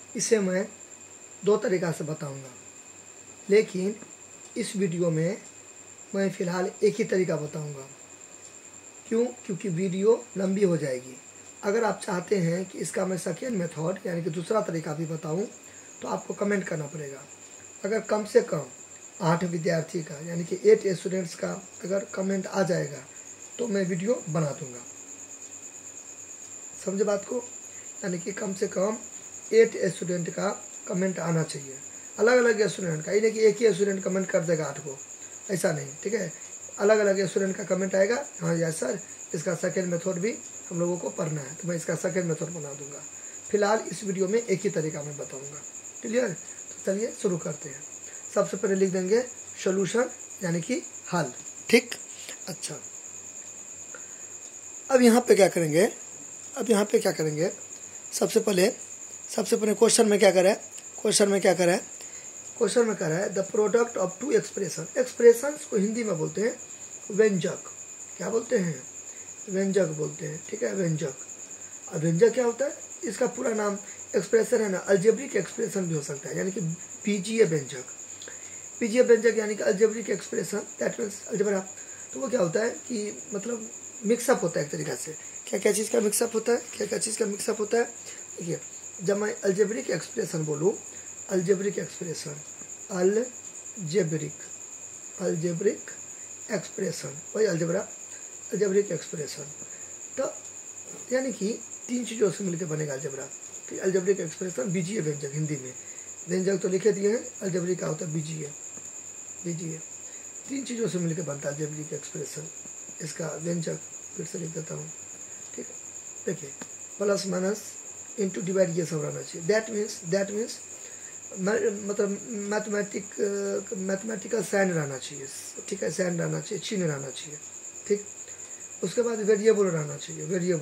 इसे मैं 2 तरीक़ा से बताऊंगा, लेकिन इस वीडियो में मैं फ़िलहाल एक ही तरीका बताऊंगा। क्यों? क्योंकि वीडियो लंबी हो जाएगी। अगर आप चाहते हैं कि इसका मैं सेकेंड मेथड यानी कि दूसरा तरीका भी बताऊं, तो आपको कमेंट करना पड़ेगा। अगर कम से कम 8 विद्यार्थी का यानी कि 8 स्टूडेंट्स का अगर कमेंट आ जाएगा तो मैं वीडियो बना दूंगा। समझे बात को? यानी कि कम से कम 8 स्टूडेंट का कमेंट आना चाहिए, अलग अलग स्टूडेंट का। ये नहीं कि एक ही स्टूडेंट कमेंट कर देगा 8 को, ऐसा नहीं, ठीक है। अलग अलग स्टूडेंट का कमेंट आएगा, हाँ यार सर इसका सेकेंड मेथड भी हम लोगों को पढ़ना है, तो मैं इसका सेकेंड मेथड बना दूंगा। फिलहाल इस वीडियो में एक ही तरीका मैं बताऊंगा। क्लियर? तो चलिए शुरू करते हैं। सबसे पहले लिख देंगे सॉल्यूशन यानी कि हल। ठीक, अच्छा। अब यहाँ पे क्या करेंगे, सबसे पहले क्वेश्चन में क्या करें, क्वेश्चन में कह रहा है the product of 2 expression. Expressions को हिंदी में बोलते हैं व्यंजक। क्या बोलते हैं? व्यंजक बोलते हैं, ठीक है, व्यंजक। अब व्यंजक क्या होता है? इसका पूरा नाम एक्सप्रेशन है ना, अलजेब्रिक एक्सप्रेशन भी हो सकता है, यानी कि बीजीय व्यंजक। बीजीय व्यंजक यानी कि algebraic expression, that means algebra. तो वो क्या होता है कि मतलब मिक्सअप होता है एक तरीक़ा से। क्या चीज़ का मिक्सअप होता है? चीज़ का मिक्सअप होता है? देखिए, जब मैं अलजेब्रिक एक्सप्रेशन बोलूँ, अलजेब्रिक एक्सप्रेशन, अलजेब्रिक एक्सप्रेशन, वही अलजेब्रिक एक्सप्रेशन, तो यानी कि 3 चीज़ों से मिलकर बनेगा अलजेब्रा। फिर अलजेब्रिक एक्सप्रेशन बीजीय व्यंजक, हिंदी में व्यंजक तो लिखे दिए हैं, अलजेब्रिक का होता है बीजीय। 3 चीज़ों से मिलकर बनता है अलजेब्रिक एक्सप्रेशन। इसका व्यंजक फिर से लिख देता हूँ, ठीक है। देखिए, प्लस माइनस इंटू डिवाइड ये सब रहना चाहिए। दैट मीन्स मतलब मैथमेटिकल साइन रहना चाहिए, ठीक है, साइन रहना चाहिए, चिन्ह रहना चाहिए, ठीक। उसके बाद वेरिएबल रहना चाहिए,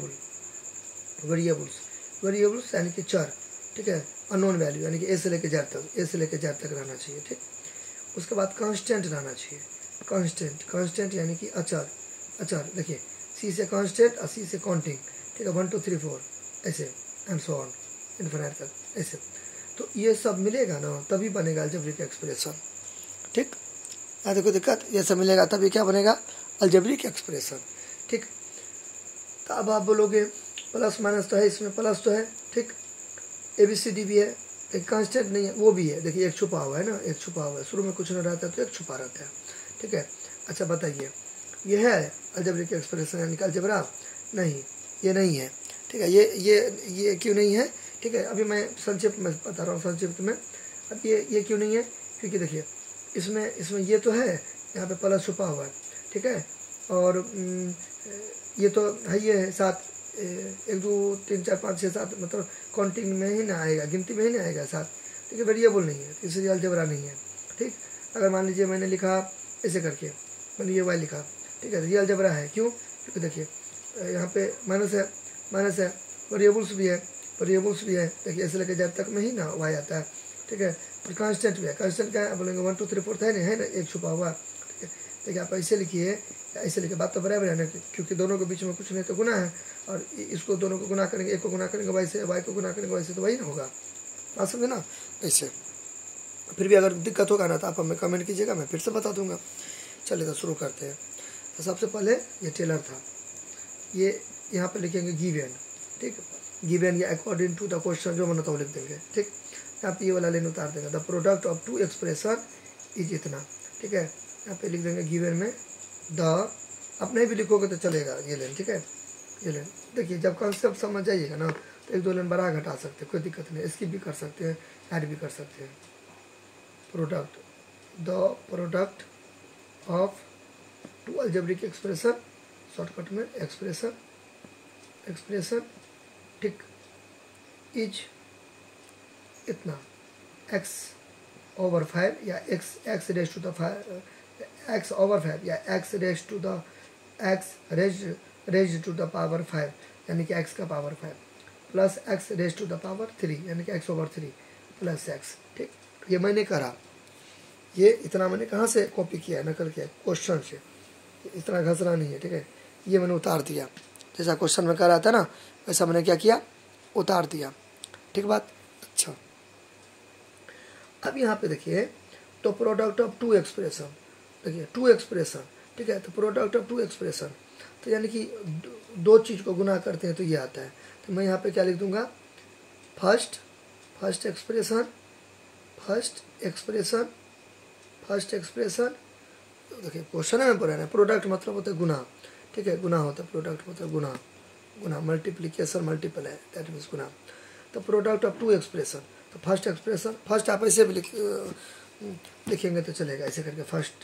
वेरिएबल्स यानी कि चर, ठीक है, अननोन वैल्यू यानी कि ए से लेकर जेड तक रहना चाहिए, ठीक। उसके बाद कांस्टेंट रहना चाहिए, कांस्टेंट यानी कि अचर। देखिए, सी से कांस्टेंट और सी से काउंटिंग, ठीक है, 1 2 3 4 ऐसे एंड सो ऑन इन्फिनिट तक ऐसे। तो ये सब मिलेगा ना तभी बनेगा अलजेब्रिक एक्सप्रेशन, ठीक। देखो दिक्कत, ये सब मिलेगा तभी क्या बनेगा? अलजेब्रिक एक्सप्रेशन, ठीक। तो अब आप बोलोगे प्लस माइनस तो है, इसमें प्लस तो है, ठीक, ABCD भी है, एक कांस्टेंट नहीं है, वो भी है। देखिए, एक छुपा हुआ है ना, एक छुपा हुआ है, शुरू में कुछ नहीं रहता है तो एक छुपा रहता है, ठीक है। अच्छा बताइए, ये है अलजेब्रिक एक्सप्रेशन यानी कि अलजेब्रा? नहीं, ये नहीं है, ठीक है। ये क्यों नहीं है? ठीक है, अभी मैं संक्षिप्त में बता रहा हूँ, संक्षिप्त में। अब ये क्यों नहीं है? क्योंकि देखिए, इसमें ये तो है, यहाँ पे प्लस छुपा हुआ है, ठीक है, और ये तो है, ये है 7, 1 2 3 4 5 6 7, मतलब काउंटिंग में ही ना आएगा, गिनती में ही नहीं आएगा 7, ठीक है, वेरिएबल नहीं है, इसलिए अलजेब्रा नहीं है, ठीक। अगर मान लीजिए मैंने लिखा ऐसे करके, मैंने ये वाई लिखा, ठीक है, ये अलजेब्रा है। क्यों? क्योंकि देखिए यहाँ पे माइनस है, वेरिएबल्स भी है, देखिए ऐसे लेके जेड तक में ही ना वाई आता है, ठीक है। फिर कांस्टेंट भी है, कांस्टेंट क्या है? बोलेंगे 1 2 3 4 है ना, एक छुपा हुआ, ठीक है। देखिए, आप ऐसे लिखिए, ऐसे लिखिए, बात तो बराबर है ना, क्योंकि दोनों के बीच में कुछ नहीं तो गुना है, और इसको दोनों को गुना करेंगे, एक को गुना करेंगे वाई से, वाई को गुना करेंगे वाई से, तो वही ना होगा, बात समझे ना? ऐसे फिर भी अगर दिक्कत होगा ना तो आप हमें कमेंट कीजिएगा, मैं फिर से बता दूंगा। चलिए तो शुरू करते हैं। तो सबसे पहले ये टेलर था, ये यहाँ पे लिखेंगे गिवन, ठीक, गिवन या अकॉर्डिंग टू द क्वेश्चन, जो मन होता है वो लिख देंगे, ठीक। यहाँ पे ये वाला लाइन उतार देंगे, the product of 2 expression is इतना, ठीक है। यहाँ पे लिख देंगे गिवन में द, आप नहीं भी लिखोगे तो चलेगा ये लाइन, ठीक है, ये लाइन। देखिए, जब कॉन्सेप्ट समझ जाइएगा ना तो 1 2 लाइन बड़ा घटा सकते हैं, कोई दिक्कत नहीं, स्किप भी कर सकते हैं, ऐड भी कर सकते हैं। Product, the product of 2 algebraic expression, shortcut में एक्सप्रेशन, ठीक, इज इतना x/5 या x raise to the 5, x/5 या x raise to the power 5 यानी कि x का power 5 plus x raise to the power 3 यानी कि x/3 प्लस x, ठीक। ये मैंने करा, ये इतना मैंने कहाँ से कॉपी किया, नकल किया, क्वेश्चन से, इतना घसना नहीं है, ठीक है। ये मैंने उतार दिया, जैसा क्वेश्चन में कर रहा था ना वैसा मैंने क्या किया, उतार दिया, ठीक बात। अच्छा, अब यहाँ पे देखिए, तो प्रोडक्ट ऑफ टू एक्सप्रेशन, देखिए टू एक्सप्रेशन, ठीक है, तो प्रोडक्ट ऑफ टू एक्सप्रेशन, तो यानी कि दो चीज़ को गुना करते हैं तो ये आता है। तो मैं यहाँ पे क्या लिख दूंगा, फर्स्ट एक्सप्रेशन, तो देखिए क्वेश्चन में पढ़ा है, प्रोडक्ट मतलब होता है गुना, ठीक है, गुना होता है, प्रोडक्ट मतलब गुना मल्टीप्लिकेशन, मल्टीपल है, दैट मीन्स गुना। तो प्रोडक्ट ऑफ टू एक्सप्रेशन, तो फर्स्ट एक्सप्रेशन, फर्स्ट आप ऐसे भी लिखेंगे तो चलेगा, ऐसे करके फर्स्ट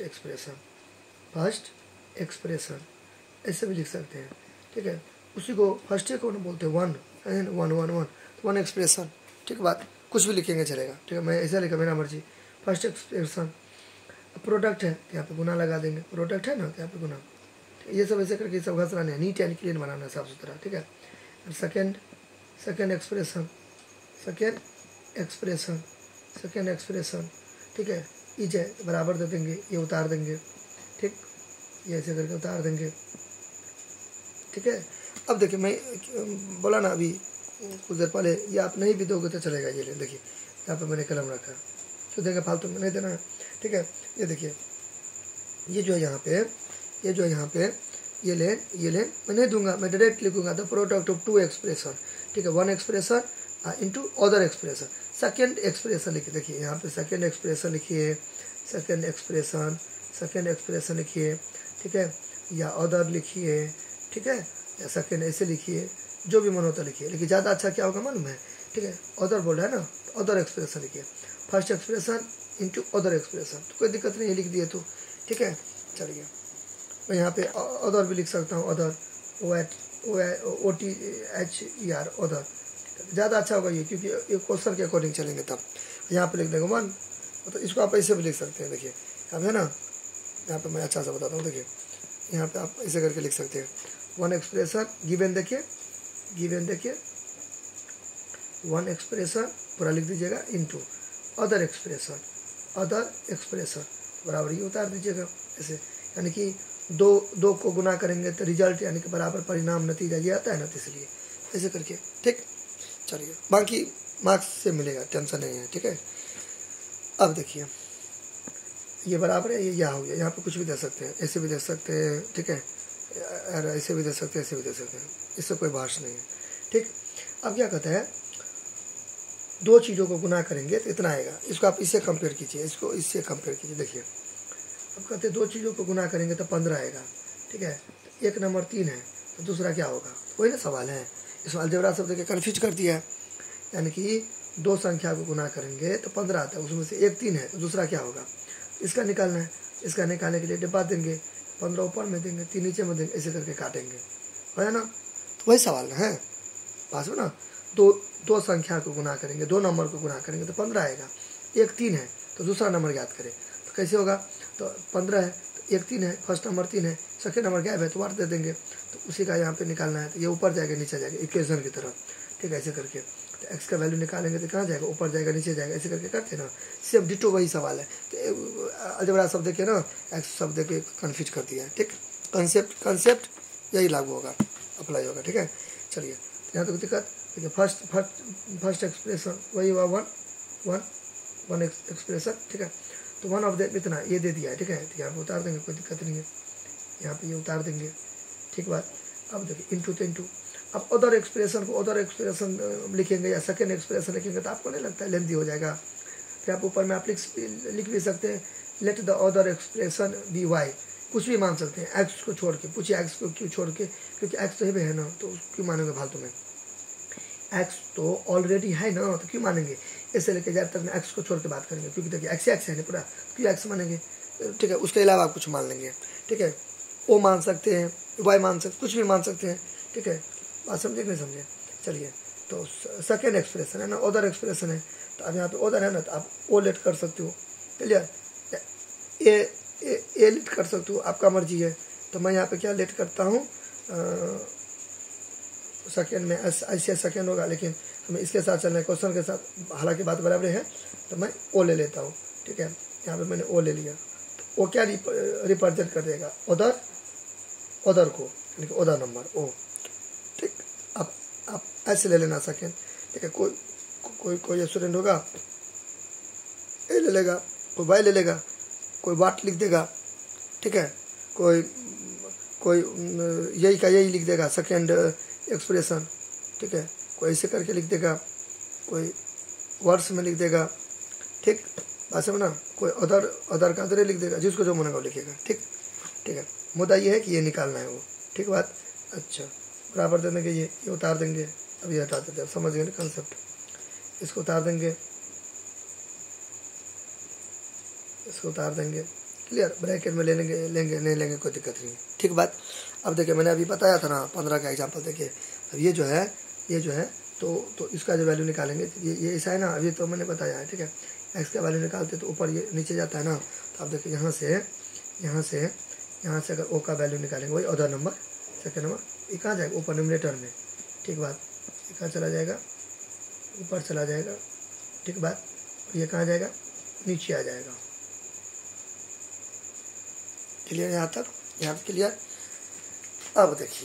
एक्सप्रेशन ऐसे भी लिख सकते हैं, ठीक है। उसी को फर्स्ट को बोलते हैं वन एक्सप्रेशन, ठीक है, बात कुछ भी लिखेंगे चलेगा, ठीक है, मैं ऐसा लिखा, मेरा मर्जी। फर्स्ट एक्सप्रेशन, प्रोडक्ट है तो यहाँ पे गुना लगा देंगे, प्रोडक्ट है ना तो यहाँ पे गुना, ये सब ऐसे करके सब घसना है, नीट एंड क्लीन बनाना है, साफ सुथरा, ठीक है। सेकेंड एक्सप्रेशन, ठीक है, इज है बराबर दे देंगे, ये उतार देंगे, ठीक, ये ऐसे करके उतार देंगे, ठीक है। अब देखिए मैं बोला ना अभी कुछ देर पहले, ये आप नहीं भी दोगे तो चलेगा, ये ले देखिए यहाँ पे मैंने कलम रखा, तो देंगे फालतू में नहीं देना है, ठीक है। ये देखिए, ये जो है यहाँ पे, ये लेन मैं नहीं दूंगा, मैं डायरेक्ट लिखूंगा the product of two expression, ठीक है, one expression into other expression, second expression लिखिए, देखिए यहाँ पे सेकेंड एक्सप्रेशन लिखिए, लिखिए, ठीक है, या अदर लिखिए, ठीक है, या सेकेंड ऐसे लिखिए, जो भी मन होता लिखिए, लेकिन ज़्यादा अच्छा क्या होगा मालूम है, ठीक है, अदर बोल रहा है ना, तो अदर एक्सप्रेशन लिखिए, first expression into other expression, तो कोई दिक्कत नहीं है, लिख दिए तो, ठीक है। चलिए मैं यहाँ पे अदर भी लिख सकता हूँ, अदर OTHER अदर, ज़्यादा अच्छा होगा ये, क्योंकि ये क्वेश्चन के अकॉर्डिंग चलेंगे। तब यहाँ पे लिख देंगे वन, मतलब इसको आप ऐसे भी लिख सकते हैं, देखिए अब है ना, यहाँ पे मैं अच्छा सा बताता हूँ, देखिए यहाँ पे आप ऐसे करके लिख सकते हैं, वन एक्सप्रेशन गिवन, देखिए वन एक्सप्रेशन पूरा लिख दीजिएगा, इनटू अदर एक्सप्रेशन बराबर ये उतार दीजिएगा ऐसे, यानी कि दो को गुना करेंगे तो रिजल्ट यानी कि बराबर परिणाम, नतीजा ये आता है ना, तो इसलिए ऐसे करके, ठीक। चलिए बाकी मार्क्स से मिलेगा, टेंशन नहीं है, ठीक है। अब देखिए ये बराबर है, ये यहाँ हो गया, यहाँ पे कुछ भी दे सकते हैं, ऐसे भी दे सकते हैं, ठीक है, ऐसे भी दे सकते हैं, ऐसे भी दे सकते हैं, इससे कोई बहस नहीं है, ठीक। अब क्या कहते हैं, दो चीज़ों को गुना करेंगे तो इतना आएगा, इसको आप इससे कंपेयर कीजिए, इसको इससे कंपेयर कीजिए, देखिए अब कहते हैं दो चीज़ों को गुना करेंगे तो 15 आएगा, ठीक है, तो एक नंबर 3 है तो दूसरा क्या होगा, वही ना सवाल है, इसमें अलजेब्रा शब्द के कन्फ्यूज कर दिया है, यानी कि दो संख्या को गुना करेंगे तो 15 आता है, उसमें से एक 3 है तो दूसरा क्या होगा, इसका निकालना है, इसका निकालने के लिए डिब्बा देंगे, 15 ऊपर में देंगे, 3 नीचे में देंगे, ऐसे करके काटेंगे, है ना, तो वही सवाल है पास में ना, दो संख्या को गुना करेंगे, दो नंबर को गुना करेंगे तो 15 आएगा, एक 3 है तो दूसरा नंबर याद करें तो कैसे होगा, तो 15 है तो एक 3 है, फर्स्ट नंबर 3 है, सेकेंड नंबर गैप है तो वाट दे देंगे, तो उसी का यहाँ पे निकालना है, तो ये ऊपर जाएगा नीचे जाएगा इक्वेशन की तरह, ठीक है, ऐसे करके, तो एक्स का वैल्यू निकालेंगे तो कहाँ जाएगा, ऊपर जाएगा नीचे जाएगा, ऐसे करके करते हैं ना, सेम डिटो वही सवाल है, तो अलजेब्रा शब्द के ना एक्स शब्द के कन्फ्यूज कर दिया है, ठीक, कंसेप्ट यही लागू होगा, अप्लाई होगा, ठीक है। चलिए यहाँ तक दिक्कत, ठीक है, फर्स्ट एक्सप्रेशन वही हुआ वन एक्सप्रेशन, ठीक है, तो वन ऑफ द इतना ये दे दिया है, ठीक है, तो यहाँ पे उतार देंगे, कोई दिक्कत नहीं है, यहाँ पे ये उतार देंगे, ठीक बात। अब देखिए इंटू तो इंटू, अब अदर एक्सप्रेशन लिखेंगे या सेकेंड एक्सप्रेशन लिखेंगे तो आपको नहीं लगता है लेंथी हो जाएगा, फिर आप ऊपर में आप लिख भी सकते हैं, let the other expression be Y, कुछ भी मान सकते हैं, एक्स को छोड़ के, पूछिए एक्स को क्यों छोड़ के, क्योंकि एक्स तो है ना, तो क्यों मानेंगे फालतू में, एक्स तो ऑलरेडी है ना, तो क्यों मानेंगे, ऐसे लेके ज़्यादा तक में एक्स को छोड़ के बात करेंगे, क्योंकि देखिए एक्स है ना पूरा, क्यों एक्स मानेंगे, ठीक है, उसके अलावा आप कुछ मान लेंगे, ठीक है, ओ मान सकते हैं, वाई मान सकते, कुछ भी मान सकते हैं, ठीक है, बात समझे नहीं समझे। चलिए तो सेकेंड एक्सप्रेशन है ना, अदर एक्सप्रेशन है, तो अब यहाँ पे अदर है ना, तो आप ओ लेट कर सकते हो, क्लियर, ए लेट कर सकते हो, आपका मर्जी है, तो मैं यहाँ पे क्या लेट करता हूँ, सेकेंड में ऐसे सेकेंड होगा, लेकिन हमें इसके साथ चलना है, क्वेश्चन के साथ, हालांकि बात बराबर है, तो मैं ओ ले लेता हूँ, ठीक है, यहाँ पे मैंने ओ ले लिया, तो ओ क्या रिप्रेजेंट कर देगा, अदर को, यानी कि अदर नंबर ओ, ठीक। अब आप ऐसे ले लेना सेकेंड, ठीक है, कोई स्टूडेंट होगा ए ले लेगा, कोई वाई ले लेगा, कोई वाट लिख देगा, ठीक है, कोई कोई यही का यही लिख देगा सेकेंड एक्सप्रेशन, ठीक है, कोई ऐसे करके लिख देगा, कोई वर्ड्स में लिख देगा, ठीक बात समझना, कोई अदर का अदर लिख देगा, जिसको जो मन होगा लिखेगा, ठीक ठीक है। मुद्दा ये है कि ये निकालना है वो, ठीक बात। अच्छा बराबर दे देंगे, ये उतार देंगे, अब ये हटा देते हैं, समझ गए ना कंसेप्ट, इसको उतार देंगे, इसको उतार देंगे, क्लियर। ब्रैकेट में ले लेंगे, लेंगे नहीं लेंगे कोई दिक्कत नहीं, ठीक बात। अब देखिए मैंने अभी बताया था ना 15 का एग्जाम्पल, देखिए अब ये जो है तो इसका जो वैल्यू निकालेंगे, ये ऐसा है ना, अभी तो मैंने बताया है, ठीक है। एक्स का वैल्यू निकालते तो ऊपर ये नीचे जाता है ना, तो आप देखिए यहाँ से अगर ओ का वैल्यू निकालेंगे, वही अदर नंबर सेकेंड नंबर, ये कहाँ जाएगा, ऊपर न्यूमरेटर में, ठीक बात। ये कहाँ चला जाएगा, ऊपर चला जाएगा, ठीक बात। ये कहाँ जाएगा, नीचे आ जाएगा, क्लियर यहाँ तक क्लियर। अब देखिए,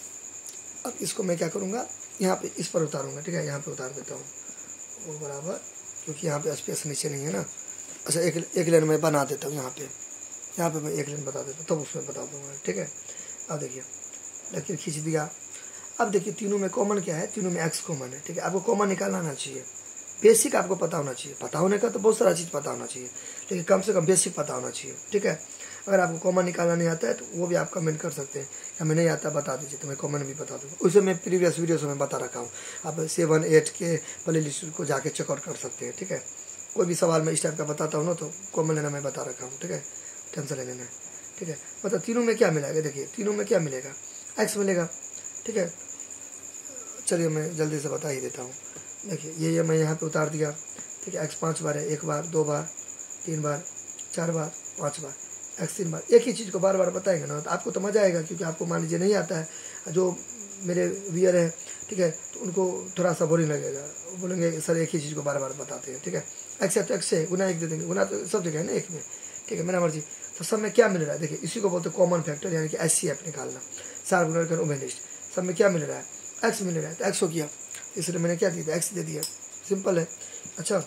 अब इसको मैं क्या करूँगा, यहाँ पे इस पर उतारूँगा, ठीक है, यहाँ पे उतार देता हूँ वो बराबर, क्योंकि यहाँ पे स्पेस नीचे नहीं है ना। अच्छा एक लाइन में बना देता हूँ, यहाँ पे मैं एक लाइन बता देता हूँ, तब उसमें बता दूँगा, ठीक है। अब देखिए लकीर खींच दिया। अब देखिए तीनों में कॉमन क्या है, तीनों में एक्स कॉमन है, ठीक है। आपको कॉमन निकालना आना चाहिए, बेसिक आपको पता होना चाहिए, पता होने का तो बहुत सारा चीज़ पता होना चाहिए, लेकिन कम से कम बेसिक पता होना चाहिए, ठीक है। अगर आपको कॉमन निकालना नहीं आता है तो वो भी आप कमेंट कर सकते हैं, हमें नहीं आता बता दीजिए, तो मैं कॉमन भी बता दूँगा। उसे मैं प्रीवियस वीडियो से मैं बता रखा हूँ, आप 7, 8 के प्ले लिस्ट को जाके चेकआउट कर सकते हैं, ठीक है। कोई भी सवाल मैं इस टाइप का बताता हूँ ना, तो कॉमन लेना मैं बता रखा हूँ, ठीक है, टेंशन लेना है, ठीक है। मतलब तीनों में क्या मिलेगा, देखिए तीनों में क्या मिलेगा, एक्स मिलेगा, ठीक है। चलिए मैं जल्दी से बता ही देता हूँ। देखिए ये मैं यहाँ पे उतार दिया, ठीक है। एक्स 5 बार है, 1 बार 2 बार 3 बार 4 बार 5 बार, एक्स 3 बार। एक ही चीज़ को बार बार बताएंगे ना तो आपको तो मज़ा आएगा, क्योंकि आपको मान लीजिए नहीं आता है, जो मेरे व्यूअर हैं, ठीक है, तो उनको थोड़ा सा बोरिंग लगेगा, वो बोलेंगे सर एक ही चीज़ को बार बार बताते हैं, ठीक है। एक्स है तो एक्स है, गुना 1 दे देंगे, गुना तो सब जगह है ना एक में, ठीक है, मेरा मर्जी। तो सब में क्या मिल रहा है, देखिए इसी को बोलते हैं कॉमन फैक्टर, यानी कि SCF निकालना, सार गुणा कर ओमेन लिस्ट। सब में क्या मिल रहा है, एक्स मिल रहा है, तो एक्स हो गया, इसलिए मैंने क्या दिया, एक्स दे दिया, सिंपल है। अच्छा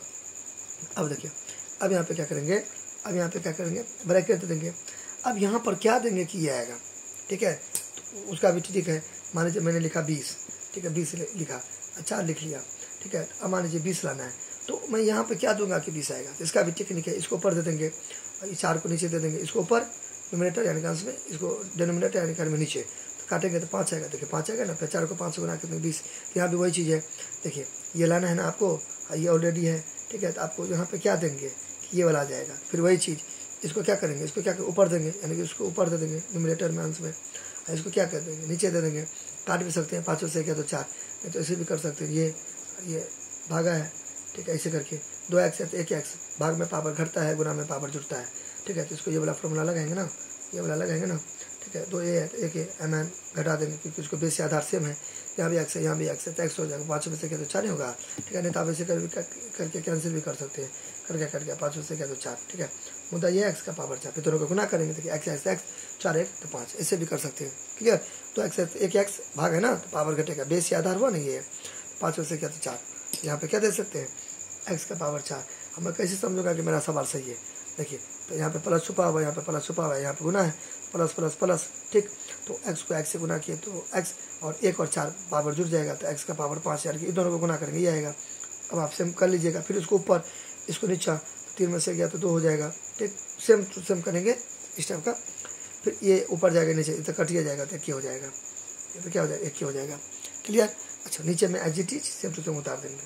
अब देखिए, अब यहाँ पे क्या करेंगे, ब्रैकेट दे देंगे। अब यहाँ पर क्या देंगे कि ये आएगा, ठीक है, तो उसका भी ठीक है। मान लीजिए मैंने लिखा 20, ठीक है, 20 लिखा, 4 लिख लिया, ठीक है। अब मान लीजिए 20 लाना है, तो मैं यहाँ पे क्या दूंगा कि 20 आएगा, तो इसका भी टेक्निक है। इसको ऊपर दे देंगे, ये 4 को नीचे दे देंगे, इसको ऊपर न्यूमरेटर यानी अंश में, इसको डिनोमिनेटर यानी अंश में नीचे, तो काटेंगे तो 5 आएगा, देखिए 5 आएगा ना, फिर 4 को 5 से गुना करते 20। यहाँ भी वही चीज़ है, देखिए ये लाना है ना आपको, ये ऑलरेडी है, ठीक है। तो आपको यहाँ पे क्या देंगे कि ये वाला आ जाएगा, फिर वही चीज़, इसको क्या करेंगे, इसको क्या ऊपर देंगे, यानी कि इसको ऊपर दे देंगे न्यूमरेटर में अंश में, इसको क्या कर देंगे नीचे दे देंगे। काट भी सकते हैं, 5 से क्या तो 4, नहीं तो ऐसे भी कर सकते हैं, ये भागा है, ठीक है, ऐसे करके 2 एक्स है तो 1 एक्स, भाग में पावर घटता है, गुना में पावर जुड़ता है, ठीक है। तो इसको ये वाला फॉर्मूला लगाएंगे ना, ये वाला लगाएंगे ना, ठीक है। 2 ए है तो 1 एम एन घटा देंगे, क्योंकि उसको बेस से आधार सेम है, यहाँ भी एक्स है, यहाँ भी एक्स है, तो एक्स हो जाएगा। 5 में से क्या तो 4 ही होगा, ठीक है। नहीं तो आप ऐसे करके कैंसिल भी कर सकते हैं, कट गया 5 में से क्या तो 4, ठीक है। मुद्दा ये एक्स का पावर 4, फिर दोनों को गुना करेंगे, देखिए एक्स एक्स एक्स 4 1 तो 5, ऐसे भी कर सकते हैं, क्लियर। तो एक्स 1 एक्स भाग है ना, तो पावर घटेगा, बेस से आधार हुआ नहीं है, 5 में से क्या तो 4, यहाँ पे क्या दे सकते हैं, एक्स का पावर 4। अब मैं कैसे समझूंगा कि मेरा सवाल सही है, देखिए तो यहाँ पे प्लस छुपा हुआ है, यहाँ पे प्लस छुपा हुआ है, यहाँ पे गुना है, प्लस प्लस प्लस, ठीक। तो एक्स को एक्स से गुना किए तो एक्स और 1 और 4 पावर जुड़ जाएगा, तो एक्स का पावर 5, यानी कि इन दोनों को गुना करेंगे, ये आएगा। अब आप सेम कर लीजिएगा, फिर उसको ऊपर, इसको नीचा, तो 3 में से गया तो 2 हो जाएगा, ठीक। सेम टू सेम करेंगे इस टाइप का, फिर ये ऊपर जाएगा, नीचे तो कटिया जाएगा, तो 1 हो जाएगा, ये तो क्या हो जाएगा, 1 हो जाएगा, क्लियर। अच्छा नीचे में एग्जिट सेम टू सेम उतार देंगे,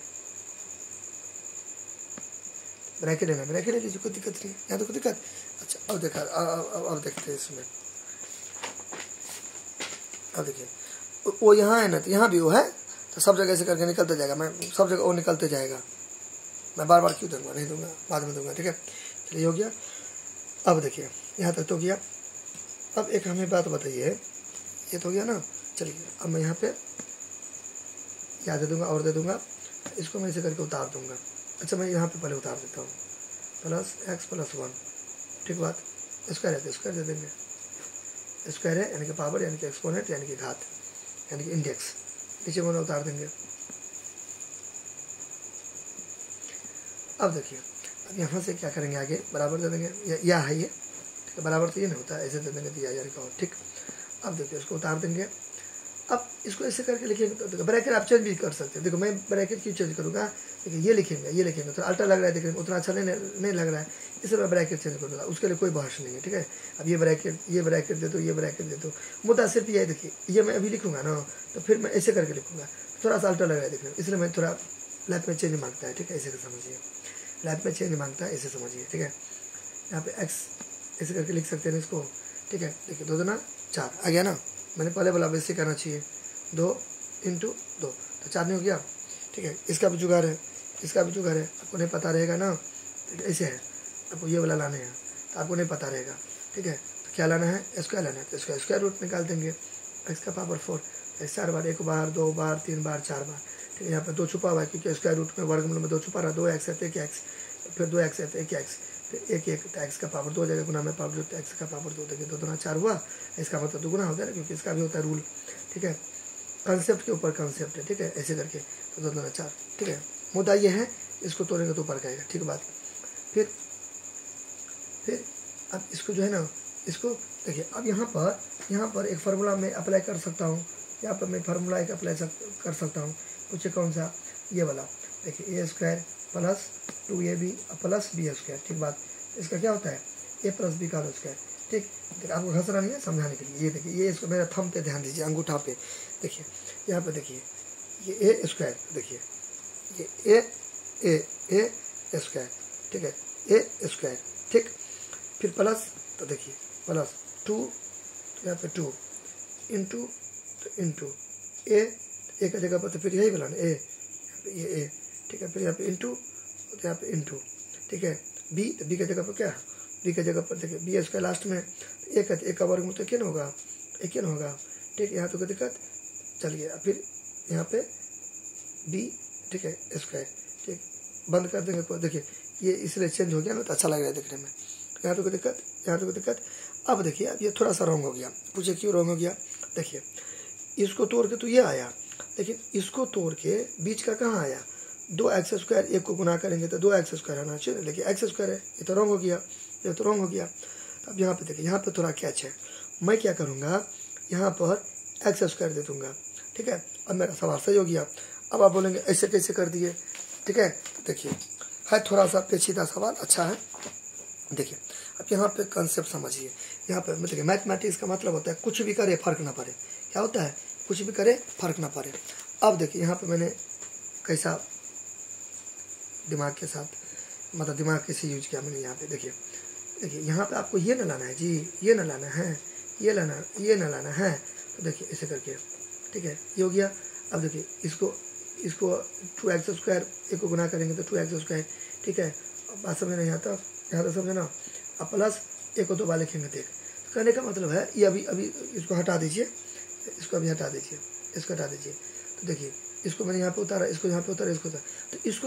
ब्रैकेट लेना, ब्रैकेट ले लीजिए, कोई दिक्कत नहीं, यहाँ तो कोई दिक्कत। अच्छा अब देखा, अब देखते हैं इसमें, अब देखिए वो यहाँ है ना, तो यहाँ भी वो है, तो सब जगह से करके निकलते जाएगा, मैं सब जगह वो निकलते जाएगा, मैं बार बार क्यों दूंगा, नहीं दूंगा, बाद में दूंगा, ठीक है। चलिए हो गया। अब देखिए यहाँ तक तो गया। अब एक हमें बात बताइए, ये तो हो गया ना, चलिए अब मैं यहाँ पे यहाँ दे दूंगा और दे दूंगा, इसको मैं इसे करके उतार दूंगा। अच्छा मैं यहाँ पे पहले उतार देता हूँ, प्लस एक्स प्लस 1, ठीक बात। स्क्वायर है तो स्क्वायर दे देंगे, स्क्वायर है यानी कि पावर, यानी कि एक्सपोनेंट, यानी कि घात, यानी कि इंडेक्स, नीचे मैंने उतार देंगे। अब देखिए अब यहाँ से क्या करेंगे, आगे बराबर दे देंगे, या है ये, ठीक है, बराबर तो ये नहीं होता है, ऐसे दे देंगे दिया जाएगा और ठीक। अब देखिए इसको उतार देंगे। अब इसको ऐसे करके लिखेंगे तो देखो ब्रैकेट आप चेंज भी कर सकते हैं। देखो मैं ब्रैकेट क्यों चेंज करूँगा, देखिए ये लिखेंगे तो अल्टर लग रहा है, देखिए उतना अच्छा नहीं लग रहा है, इसलिए मैं ब्रैकेट चेंज करूँगा, उसके लिए कोई बहस नहीं है, ठीक है। अब ये ब्रैकेट दे दो, ये ब्रैकेट दे दो, मुद्दा सिर्फ ये है, देखिए ये मैं अभी लिखूँगा ना तो फिर मैं ऐसे करके लिखूँगा, थोड़ा सा अल्टर लग रहा है देखने में, इसलिए मैं थोड़ा लैप में चेंज मांगता है, ठीक है, ऐसे समझिए, लैप में चेंज मांगता है, ऐसे समझिए, ठीक है। यहाँ पे एक्स ऐसे करके लिख सकते हैं इसको, ठीक है। देखिए 2 दूना 4 आ गया ना, मैंने पहले बोला वैसे करना चाहिए, 2 × 2 तो 4 नहीं हो गया, ठीक है। इसका भी जुगाड़ है, आपको नहीं पता रहेगा ना, ऐसे है, आपको ये वाला लाना है तो आपको नहीं पता रहेगा, ठीक है। तो क्या लाना है, स्क्वायर लाना है, तो इसका स्क्वायर रूट निकाल देंगे, x का पावर 4, 4 बार, 1 बार 2 बार 3 बार 4 बार, ठीक है। यहाँ पर 2 छुपा हुआ है क्योंकि स्क्वायर रूट में वर्गमूल में 2 छुपा रहा, 2x है तो 1x, फिर 2x है तो 1x, फिर 1 तो x का पावर 2 हो जाएगा, गुना में पावर 2 तो x का पावर 2, देखिए 2 दूना 4 हुआ, इसका मतलब दुगुना हो गया ना, क्योंकि इसका भी होता है रूल, ठीक है। कंसेप्ट के ऊपर कंसेप्ट है, ठीक है, ऐसे करके तो 2 दूना 4, ठीक है। मुद्दा ये है, इसको तोड़ेंगे तो ऊपर का आएगा, ठीक बात। फिर अब इसको जो है ना, इसको देखिए, अब यहाँ पर एक फार्मूला मैं अप्लाई कर सकता हूँ, यहाँ पर मैं फार्मूला एक अप्लाई कर सकता हूँ, पूछे कौन सा, ये वाला, देखिए a² plus 2ab plus b², ठीक बात। इसका क्या होता है, a प्लस b का स्क्वायर, ठीक। देखिए आपको घसना नहीं है, समझाने के लिए, ये देखिए, ये इसको मेरा थंब पे ध्यान दीजिए, अंगूठा पे देखिए, यहाँ पे देखिए ये a², देखिए ये a² ठीक है, a², ठीक। फिर प्लस, तो देखिए प्लस 2, तो यहाँ पे 2 इंटू ए का जगह पर तो फिर यही बोला ना, ये ए, ठीक है। फिर यहाँ पे इंटू, तो यहाँ पे इंटू, ठीक है। बी, तो बी का जगह पर क्या, बी का जगह पर देखिए b² लास्ट में, तो एक है तो 1 का वर्गमूल तो क्या होगा, 1 होगा, ठीक। यहाँ तो कोई दिक्कत, चल गया। फिर यहाँ पे b, ठीक है, स्क्वायर, ठीक, बंद कर देंगे। तो देखिए ये इसलिए चेंज हो गया ना, तो अच्छा लग रहा है देखने में, यहाँ तो कोई दिक्कत, यहाँ तो कोई दिक्कत। अब देखिए अब ये थोड़ा सा रॉन्ग हो गया, पूछे क्यों रॉन्ग हो गया, देखिए इसको तोड़ के तो ये आया, लेकिन इसको तोड़ के बीच का कहाँ आया, 2x², एक को गुना करेंगे तो 2x² आना चाहिए, लेकिन x² है, ये तो रॉन्ग हो गया, ये तो रॉन्ग हो गया। अब यहाँ पे देखिए, यहाँ पे थोड़ा कैच है, मैं क्या करूँगा, यहाँ पर x² दे दूँगा, ठीक है। अब मेरा सवाल सही हो गया। अब आप बोलेंगे ऐसे कैसे कर दिए, ठीक है। तो देखिए है थोड़ा सा पेचीदा सवाल, अच्छा है। देखिए अब यहाँ पे कंसेप्ट समझिए, यहाँ पे देखिए मैथमेटिक्स का मतलब होता है कुछ भी करे फर्क ना पड़े, क्या होता है, कुछ भी करे फर्क ना पड़े। अब देखिए यहाँ पे मैंने कैसा दिमाग के साथ, मतलब दिमाग कैसे यूज किया मैंने, यहाँ पे देखिए यहाँ पे आपको ये ना लाना है जी, ये ना लाना है, ये ना लाना है, तो देखिए ऐसे करके, ठीक है, ये हो गया। अब देखिए इसको 2x², एक को गुना करेंगे तो 2x², ठीक है। बात समझ नहीं आता, यहाँ तो समझे ना। अब प्लस 1 को 2 बार लिखेंगे, देख, तो कहने का मतलब है ये अभी इसको हटा दीजिए, इसको अभी हटा दीजिए, इसको हटा दीजिए। तो देखिए इसको मैंने यहाँ पे उतारा, इसको यहाँ पे उतारा, इसको उतारा, तो इसको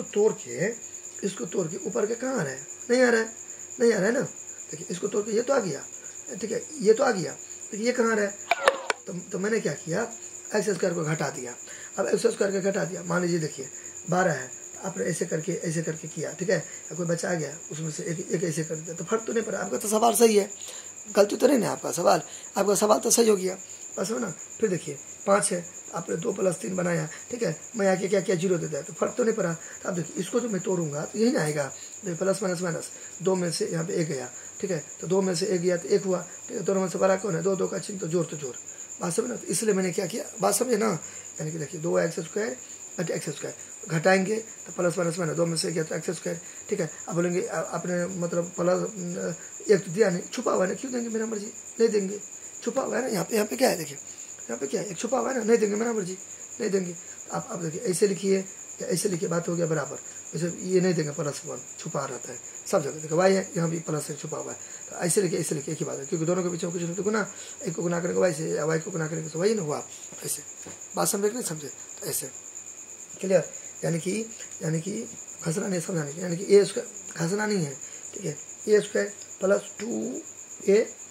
तोड़ के ऊपर के कहाँ आ रहा है, नहीं आ रहा है ना। देखिए इसको तोड़ के ये तो आ गया, ठीक है, ये तो आ गया, देखिए ये कहाँ आ रहा है, तो मैंने क्या किया, x² को घटा दिया। अब x² के घटा दिया, मान लीजिए देखिए 12 है, तो आपने ऐसे करके किया, ठीक है। कोई बचा गया उसमें से एक ऐसे कर दिया, तो फर्क तो नहीं पड़ा, आपका तो सवाल सही है, गलती तो नहीं ना, आपका सवाल तो सही हो गया, बस हो ना। फिर देखिए 5 है, आपने 2 + 3 बनाया, ठीक है, मैं आके क्या 0 दे दिया, तो फर्क तो नहीं पड़ा। तो अब देखिए इसको जो मैं तोड़ूंगा तो यही ना आएगा, देखिए प्लस माइनस 2 में से यहाँ पे 1 गया, ठीक है, तो 2 में से 1 गया तो 1 हुआ, ठीक है। दोनों में से बड़ा कौन है, 2 का चिन्ह, तो जोड़, बात समझे ना। तो इसलिए मैंने क्या किया, बात समझे ना, यानी कि देखिए 2x² x² घटाएंगे तो प्लस माइनस 2 में से गया तो x², ठीक है। अब बोलेंगे आपने मतलब प्लस 1 तो दिया नहीं, छुपा हुआ है ना, क्यों देंगे, मेरा मर्जी, नहीं देंगे, छुपा हुआ है ना, यहाँ पे क्या है, देखिए यहाँ पे क्या है, एक छुपा हुआ है ना, नहीं देंगे, मेरा मर्जी, नहीं देंगे। आप देखिए ऐसे लिखिए या ऐसे लिखिए, बात हो गया बराबर। वैसे ये नहीं देंगे, +1 छुपा रहता है सब जगह, देखो y है, यहाँ भी +1 छुपा हुआ है, तो ऐसे लिखिए एक ही बात है, क्योंकि दोनों के पीछे कुछ नहीं तो गुना, एक को गुना करेंगे y से, या y को गुना करेंगे तो वही ना हुआ, ऐसे बात समझे नहीं समझे, तो ऐसे क्लियर। यानी कि घसना नहीं, समझाने की, यानी कि a² घसना नहीं है, ठीक है, a² +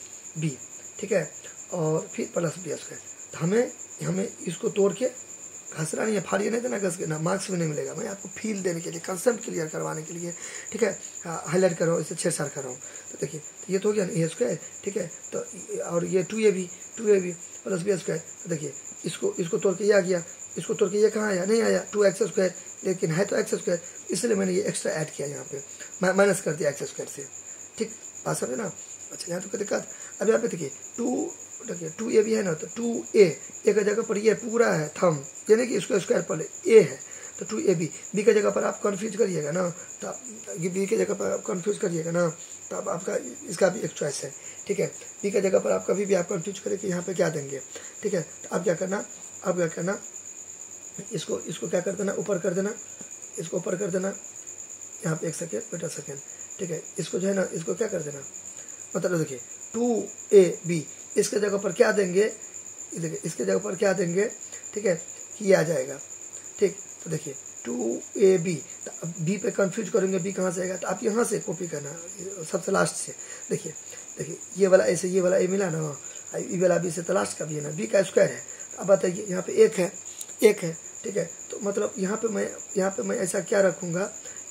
2ab, ठीक है, और फिर +b²। तो हमें इसको तोड़ के घसरा नहीं है, फाड़िए नहीं देना घस के ना, मार्क्स भी नहीं मिलेगा। मैं आपको फील देने के लिए, कंसेप्ट क्लियर करवाने के लिए, ठीक है, हाईलाइट कर रहा हूँ, इसे छेड़छाड़ कर रहा हूँ। तो देखिए तो ये तो हो गया ना ए स्क्वायर, ठीक है। तो और ये 2ab प्लस बी स्क्वायर। तो देखिए इसको तोड़ के ये आ गया, इसको तोड़ के ये कहाँ आया, नहीं आया 2x², लेकिन है तो x², इसलिए मैंने ये एक्स्ट्रा ऐड किया यहाँ पे, माइनस कर दिया x² से, ठीक, बात समझे ना। अच्छा यहाँ तो कोई दिक्कत। अब यहाँ पे देखिए 2a भी है ना, तो 2a का जगह पर ये पूरा है थम, यानी कि इसको स्क्वायर पर a है, तो 2ab, बी के जगह पर आप कन्फ्यूज करिएगा ना, तो बी के जगह पर आप कन्फ्यूज करिएगा ना, तो अब आपका इसका भी एक चॉइस है, ठीक है। बी के जगह पर आप कभी भी आप कन्फ्यूज करें कि यहाँ पे क्या देंगे, ठीक है। तो अब क्या करना, इसको क्या कर देना, ऊपर कर देना, इसको ऊपर कर देना, यहाँ पे 1 सेकेंड, बेटा सेकेंड, ठीक है। इसको जो है ना, इसको क्या कर देना, मतलब देखिए 2ab, इसके जगह पर क्या देंगे, देखिए इसके जगह पर क्या देंगे, ठीक है, कि ये आ जाएगा, ठीक। तो देखिए 2ab, तो बी पे कंफ्यूज करेंगे, बी कहाँ से आएगा, तो आप यहाँ से कॉपी करना, सबसे लास्ट से। देखिए ये वाला ऐसे, ये वाला ए मिला ना, ये वाला बी से तो लास्ट का भी है ना, बी का स्क्वायर है। अब बताइए यहाँ पे एक है, ठीक है। तो मतलब यहाँ पे मैं ऐसा क्या रखूँगा,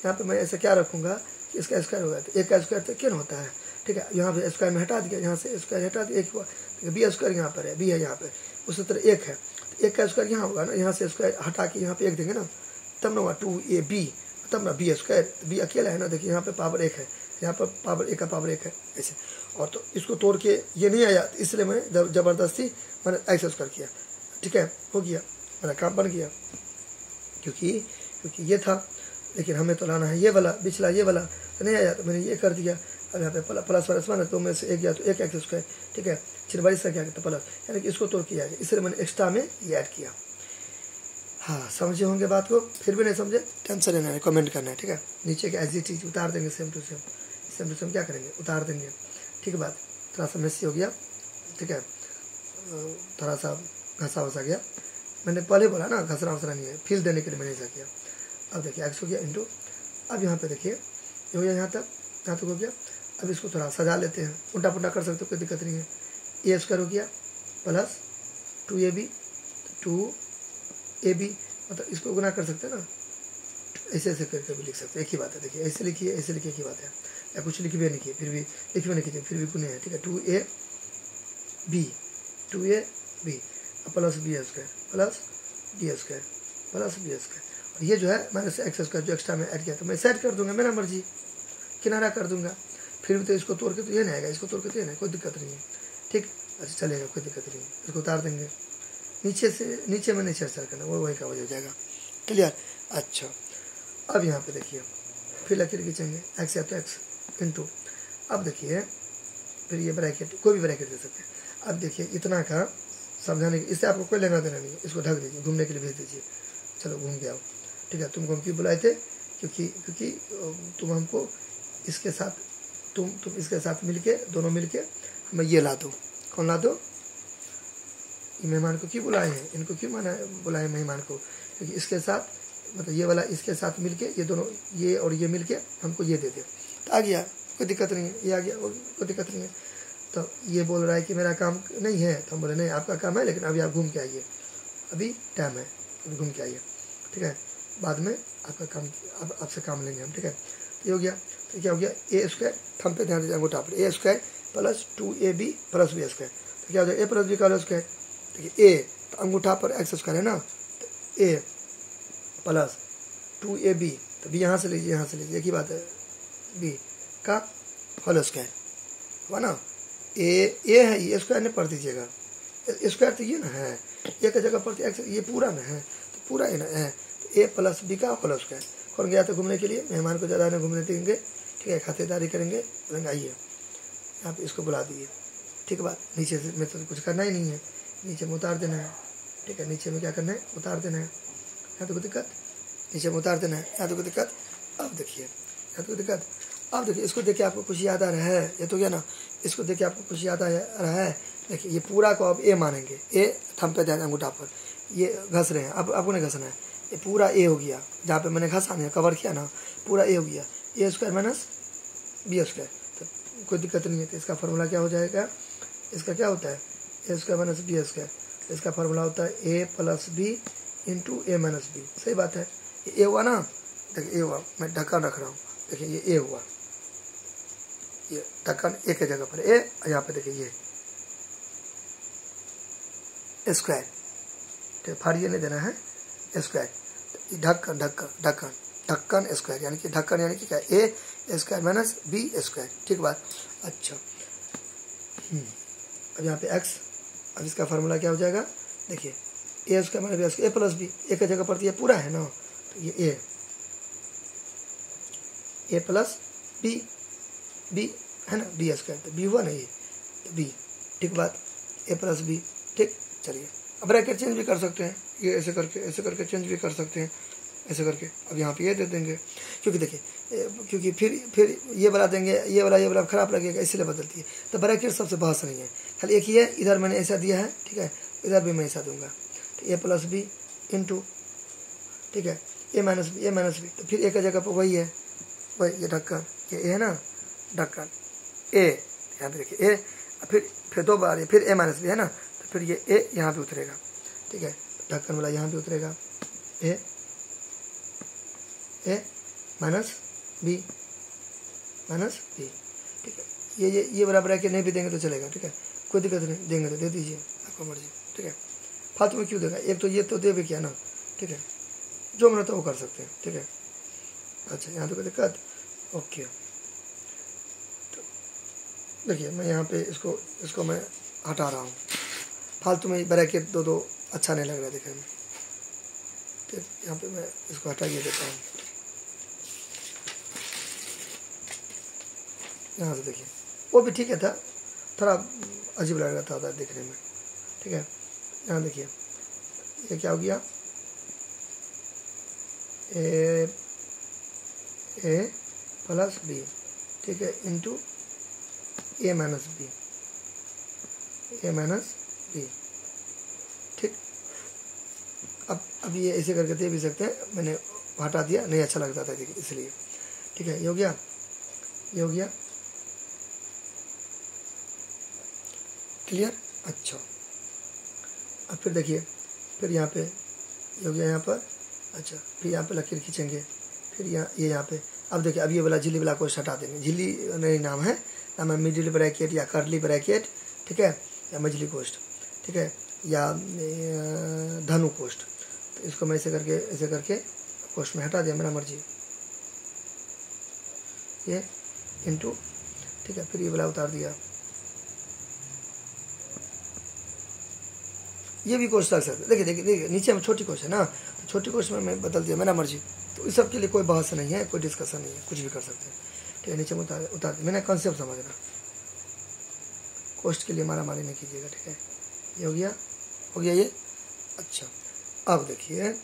कि इसका स्क्वायर होगा, तो एक का स्क्वायर तो क्या होता है, ठीक है। यहाँ पे स्क्वायर में हटा दिया, यहाँ से स्क्वायर हटा दिया, एक हुआ, बी स्क्वायर यहाँ पर है, बी है यहाँ पे, उसी तरह एक है, तो एक का स्क्वायर यहाँ होगा ना, यहाँ से स्क्वायर हटा के यहाँ पे एक देंगे ना, तब ना हुआ 2ab, तब ना बी स्क्वायर, बी अकेला है ना, देखिए यहाँ पे पावर 1 है, यहाँ पर पावर 1 का पावर 1 है ऐसे। और तो इसको तोड़ के ये नहीं आया, इसलिए मैंने ज़बरदस्ती मैंने x² किया, ठीक है, हो गया, मेरा काम बन गया, क्योंकि ये था, लेकिन हमें तो लाना है ये वाला, पिछला ये वाला तो नहीं आया, तो मैंने ये कर दिया। अब यहाँ पे प्लस माइनस दो में से एक गया तो एक x², ठीक है, 42 का क्या तो प्लस, यानी कि इसको तोड़ किया गया, इसलिए मैंने एक्स्ट्रा में ये ऐड किया। हाँ, समझे होंगे बात को, फिर भी नहीं समझे टेंशन लेना है, कमेंट करना है, ठीक है। नीचे के एज इट इज उतार देंगे, सेम टू सेम क्या करेंगे, उतार देंगे, ठीक है। बात थोड़ा सा मेसी हो गया, ठीक है, थोड़ा सा घसा वसा गया, मैंने पहले बोला ना घसरा वसरा नहीं है, फील देने के लिए मैंने ऐसा किया। अब देखिए x हो गया इंटू, अब यहाँ पे देखिए ये हो गया, यहाँ तक हो गया। अब इसको थोड़ा सजा लेते हैं, उल्टा पुल्टा कर सकते हो, कोई दिक्कत नहीं है। a² हो गया प्लस 2ab, 2ab, मतलब इसको गुना कर सकते हैं ना, ऐसे करके भी लिख सकते हैं, एक ही बात है। देखिए ऐसे लिखिए, ऐसे लिखिए, एक ही बात है, या कुछ लिखिए नहीं किए, फिर भी लिखिए नहीं कीजिए, फिर भी गुने है, ठीक है। 2ab प्लस b² और ये जो है मैंने x² जो एक्स्ट्रा में ऐड किया, तो मैं सेट कर दूंगा, मेरा मर्जी, किनारा कर दूंगा, फिर भी तो इसको तोड़ के तो ये नहीं आएगा, इसको तोड़ के तो ये नहीं, कोई दिक्कत नहीं है, ठीक, अच्छा चलेगा, कोई दिक्कत नहीं है। इसको उतार देंगे, नीचे में नहीं छेड़छाड़ करना, वो वही का वजह हो जाएगा, क्लियर। अच्छा अब यहाँ पे देखिए फिर लकीर खींचेंगे, x या तो x इंटू, अब देखिए फिर ये ब्रैकेट, कोई भी ब्रैकेट दे सकते हैं। अब देखिए इतना का समझाने के, इससे आपको कोई लेना देना नहीं है, इसको ढक दीजिए, घूमने के लिए भेज दीजिए, चलो घूम के आओ, ठीक है। तुमको हम क्यों बुलाए थे, क्योंकि तुम हमको इसके साथ, तुम इसके साथ मिलके, दोनों मिलके हमें ये ला दो। कौन ला दो, ये मेहमान को क्यों बुलाए हैं, इनको क्यों बुलाए मेहमान को, क्योंकि इसके साथ, मतलब ये वाला इसके साथ मिलके, ये दोनों, ये और ये मिलके हमको ये दे दे, तो आ गया, कोई दिक्कत नहीं है, ये आ गया, कोई दिक्कत नहीं है। तो ये बोल रहा है कि मेरा काम नहीं है, तो हम बोले नहीं आपका काम है, लेकिन अभी आप घूम के आइए, अभी टाइम है, अभी घूम के आइए, ठीक है, बाद में आपका काम, आपसे काम लेंगे हम, ठीक है। ये हो गया, तो क्या हो गया, a², थंब पे ध्यान दीजिए, अंगूठा पर, a² plus 2ab plus b², तो क्या हो जाएगा, a प्लस b का होल स्क्वायर। देखिए a तो अंगूठा पर x² है ना, तो a प्लस 2ab, तो b यहाँ से लीजिए, एक ही बात है, b का होल स्क्वायर हुआ ना, a है, ये स्क्वायर नहीं पढ़ दीजिएगा, स्क्वायर तो ये ना है, ए का जगह पर x, ये पूरा ना है, तो पूरा ये ना है, तो a प्लस b का होल स्क्वायर। कौन गया था घूमने के लिए, मेहमान को ज़्यादा नहीं घूमने देंगे, ठीक है, खातिरदारी करेंगे, बोलेंगे आइए, यहाँ पे इसको बुला दिए, ठीक है। बात नीचे से में तो कुछ करना ही नहीं है, नीचे में उतार देना है, ठीक है, नीचे में क्या करना है, उतार देना है, यहाँ तो कोई दिक्कत, नीचे में उतार देना है, यहाँ तो कोई दिक्कत। अब देखिए यहाँ तो कोई दिक्कत, अब देखिए इसको देख के आपको कुछ याद आ रहा है, ये तो क्या ना, इसको देख के आपको कुछ याद आ रहा है। देखिए ये पूरा को अब ए मानेंगे, ए थंब पे ध्यान, अंगूठा पर, ये घस रहे हैं, अब आपको नहीं घसना है, ये पूरा ए हो गया, जहाँ पे मैंने घसा नहीं कवर किया ना, पूरा ए हो गया, a² माइनस b², तो कोई दिक्कत नहीं है। तो इसका फार्मूला क्या हो जाएगा, इसका क्या होता है, a² माइनस b², इसका फार्मूला होता है a plus b into A minus B, सही बात है। ये ए हुआ ना, देखिए ए हुआ, मैं ढक्कन रख रहा हूँ, देखिए ये ए हुआ, ये ढक्कन ए के जगह पर ए, यहाँ पे देखिए ये स्क्वायर, तो फाड़िए नहीं देना है, स्क्वायर, ढक्कन ढक्कन ढक्कन ढक्कन स्क्वायर, यानी कि ढक्कन यानी कि क्या, A square minus B square, ठीक बात। अच्छा अब यहाँ पे एक्स, अब इसका फार्मूला क्या हो जाएगा, देखिए A square minus B square, A plus B, A की जगह पर तो ये पूरा है ना, तो ये ए प्लस बी, बी है ना, बी स्क्वायर, तो बी हुआ ना ये, तो बी, ठीक बात, ए प्लस बी, ठीक। चलिए अब ब्रैकेट चेंज भी कर सकते हैं, ये ऐसे करके चेंज भी कर सकते हैं, ऐसे करके। अब यहाँ पे ये दे देंगे, क्योंकि देखिए क्योंकि फिर ये वाला देंगे, ये वाला खराब लगेगा, इसलिए बदलती है। तो ब्रैकेट सबसे बहस नहीं है, खाली एक ही है, इधर मैंने ऐसा दिया है, ठीक है, इधर भी मैं ऐसा दूंगा, तो ए प्लस बी इंटू, ठीक है, ए माइनस बी, तो फिर ए का जगह पर वही है, वही ये ढक्कन, ये है ना ढक्कन ए, यहाँ पे देखिए ए, फिर दो बार फिर ए माइनस बी है ना, तो फिर ये ए यहाँ पे उतरेगा, ठीक है, ढक्कन वाला यहाँ पे उतरेगा, ए माइनस बी, ठीक है। ये वाला ब्रैकेट नहीं भी देंगे तो चलेगा, ठीक है, कोई दिक्कत नहीं, देंगे तो दे दीजिए, आपको मर्जी, ठीक है, फालतू में क्यों देगा, एक तो ये तो दे भी किया ना, ठीक है, जो मन तो वो कर सकते हैं, ठीक है। अच्छा यहाँ तो कोई दिक्कत, ओके। तो देखिए मैं यहाँ पे इसको मैं हटा रहा हूँ, फालतू में ब्रैकेट दो अच्छा नहीं लग रहा है देखने में, ठीक, यहाँ पे मैं इसको हटा के देता हूँ, यहाँ से देखिए वो भी ठीक है था, थोड़ा अजीब लग रहा था देखने में, ठीक है। यहाँ देखिए ये क्या हो गया, ए प्लस बी, ठीक है, इंटू ए माइनस बी, ठीक। अब ये ऐसे करके दे भी सकते हैं, मैंने हटा दिया, नहीं अच्छा लगता था देखिए इसलिए, ठीक है, ये हो गया, क्लियर। अच्छा अब फिर देखिए, फिर यहाँ पे ये हो गया यहाँ पर, अच्छा फिर यहाँ पे लकीर खींचेंगे, फिर ये यहाँ पे, अब देखिए अब ये वाला झिल्ली वाला कोष्ठ हटा देंगे, झिल्ली नहीं नाम है मिडिल ब्रैकेट या कर्ली ब्रैकेट, ठीक है, या मझली कोष्ठ, ठीक है, या धनु कोष्ठ, तो इसको मैं ऐसे करके कोष्ठ में हटा दिया, मेरा मर्जी, ये इंटू, ठीक है, फिर ये वाला उतार दिया, ये भी कोष्ठ लग सकता है, देखिए नीचे में छोटी कोष्ठ है ना, तो छोटी कोष्ठ में मैं बदल दिया, मेरा मर्जी, तो इस सब के लिए कोई बहस नहीं है, कोई डिस्कशन नहीं है, कुछ भी कर सकते हैं, ठीक है। नीचे में उतार दिया, मैंने कॉन्सेप्ट समझना, कोष्ठ के लिए मारामारी नहीं कीजिएगा, ठीक है। ये हो गया ये। अच्छा अब देखिए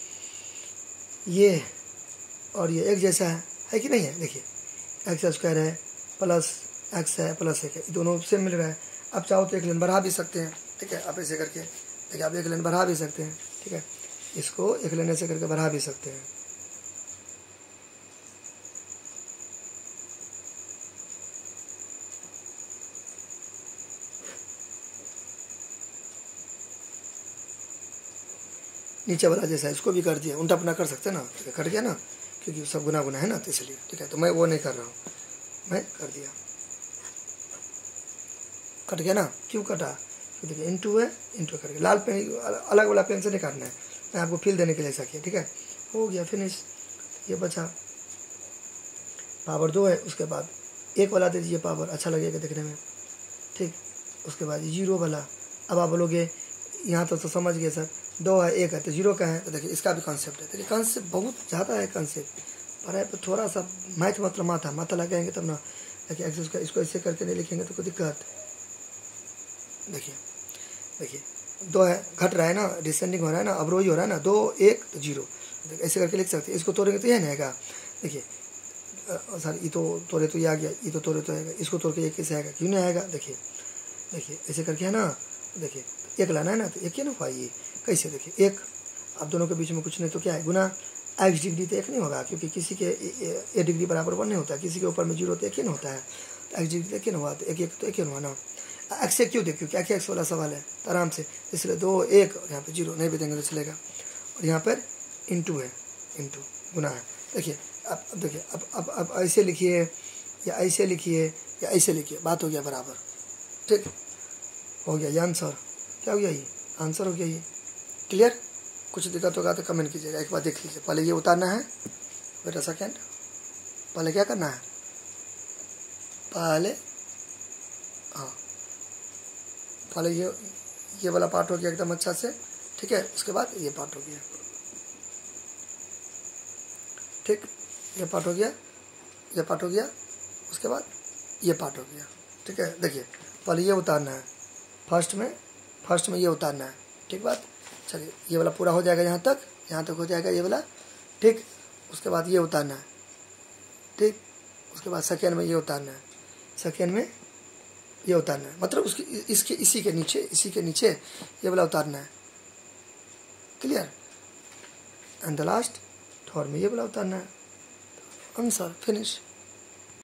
ये और ये एक जैसा है कि नहीं है, देखिए एक्स स्क्वायर है प्लस एक्स है प्लस एक है, दोनों से मिल रहा है। अब चाहो तो एक लाइन बढ़ा भी सकते हैं, ठीक है, आप ऐसे करके देखिए, आप एक लाइन बढ़ा भी सकते हैं, ठीक है, इसको एक लाइन ऐसे करके बढ़ा भी सकते हैं, नीचे वाला जैसा इसको भी कर दिया, उल्टा अपना कर सकते हैं ना, ठीक है, कट गया ना, क्योंकि सब गुना है ना, तो इसलिए, ठीक है, तो मैं वो नहीं कर रहा हूँ, मैं कर दिया, कट गया ना, क्यों कटा, क्योंकि देखिए इंटू करके लाल पेन अलग वाला पेन से नहीं काटना है, मैं आपको फील देने के लिए ऐसा किया, ठीक है, हो गया फिनिश। ये बचा पावर 2 है, उसके बाद एक वाला दे दीजिए पावर, अच्छा लगेगा देखने में, ठीक, उसके बाद 0 वाला। अब आप बोलोगे यहाँ तो समझ गए सर, 2 है 1 है तो 0 का है, तो देखिए इसका भी कॉन्सेप्ट है, देखिए कॉन्सेप्ट बहुत ज़्यादा है, कॉन्सेप्ट पढ़ाई पर थोड़ा सा मैथ मतलब माथा लगाएंगे तब ना, देखिए एक्सेस का इसको ऐसे करके नहीं लिखेंगे तो कोई दिक्कत। देखिए 2 है, घट रहा है ना, डिसेंडिंग हो रहा है ना, अवरोही हो रहा है ना, 2 1 तो 0, ऐसे करके लिख सकते हैं। इसको तोड़ेंगे तो ये नहीं आएगा, देखिए सर ये तो तोड़े तो ये आ गया, ये तो तोड़े तो आएगा, इसको तोड़ के ये कैसे आएगा, क्यों नहीं आएगा, देखिए ऐसे करके है ना, देखिए 1 लाना है ना, तो 1 ही ना हुआ, ये कैसे, देखिए 1, अब दोनों के बीच में कुछ नहीं तो क्या है, गुना x डिग्री तो 1 नहीं होगा, क्योंकि किसी के a डिग्री बराबर 1 नहीं होता है, किसी के ऊपर में 0 तो 1 ही नहीं होता है, तो x डिग्री तो 1 ही नहीं हुआ, तो 1 तो 1 ही हुआ ना। x से क्यों देखिए, क्या एक्स वाला सवाल है, तो आराम से, इसलिए 2 1 यहाँ पे 0 नहीं भी देंगे तो चलेगा। और यहाँ पर इंटू है, इंटू गुना है। देखिए अब देखिए अब ऐसे लिखिए या ऐसे लिखिए या ऐसे लिखिए, बात हो गया बराबर। ठीक हो गया, ये आंसर क्या हो गया, ये आंसर हो गया। ये क्लियर? कुछ दिक्कत होगा तो कमेंट कीजिएगा। एक बार देख लीजिए, पहले ये उतारना है, वेट अ सेकेंड, पहले क्या करना है, पहले हाँ पहले ये वाला पार्ट हो गया एकदम अच्छा से। ठीक है, उसके बाद ये पार्ट हो गया। ठीक, ये पार्ट हो गया, ये पार्ट हो गया, उसके बाद ये पार्ट हो गया। ठीक है, देखिए पहले ये उतारना है, फर्स्ट में ये उतारना है। ठीक बात, चलिए ये वाला पूरा हो जाएगा, यहाँ तक हो जाएगा ये वाला। ठीक, उसके बाद ये उतारना है। ठीक, उसके बाद सेकेंड में ये उतारना है, सेकेंड में ये उतारना है, मतलब उसके इसी के नीचे ये वाला उतारना है। Clear? And the last third में ये वाला उतारना है। Answer finish.